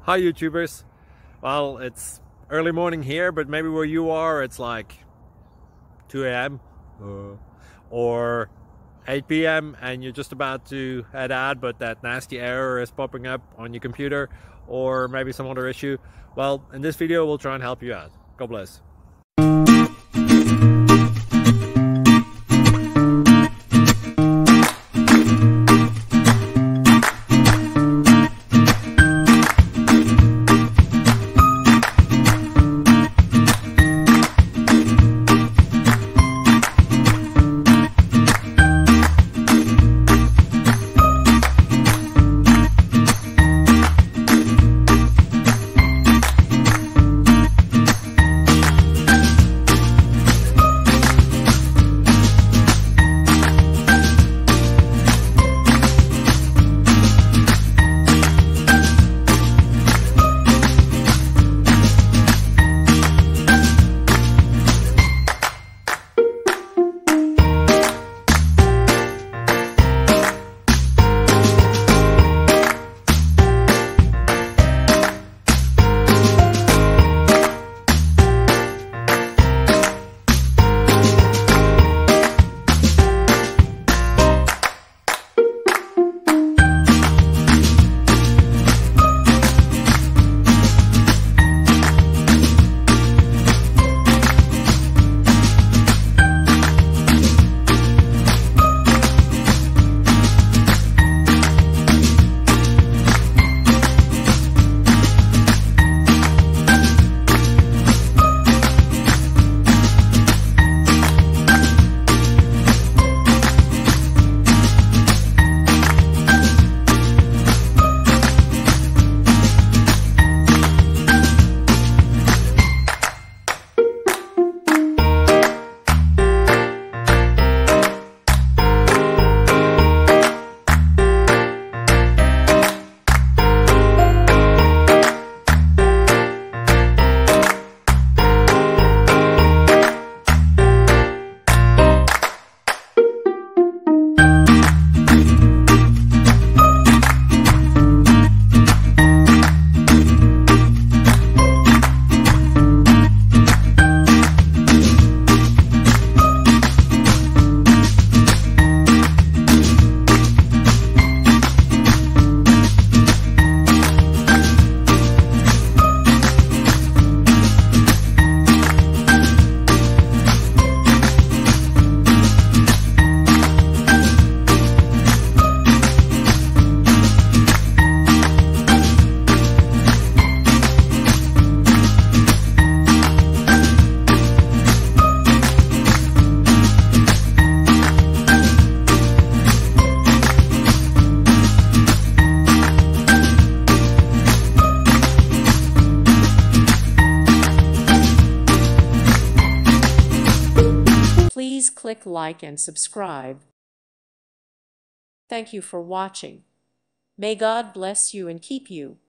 Hi YouTubers. Well, it's early morning here, but maybe where you are it's like 2 a.m. or 8 p.m. and you're just about to head out, but that nasty error is popping up on your computer, or maybe some other issue. Well, in this video we'll try and help you out. God bless. Please click like and subscribe. Thank you for watching. May God bless you and keep you.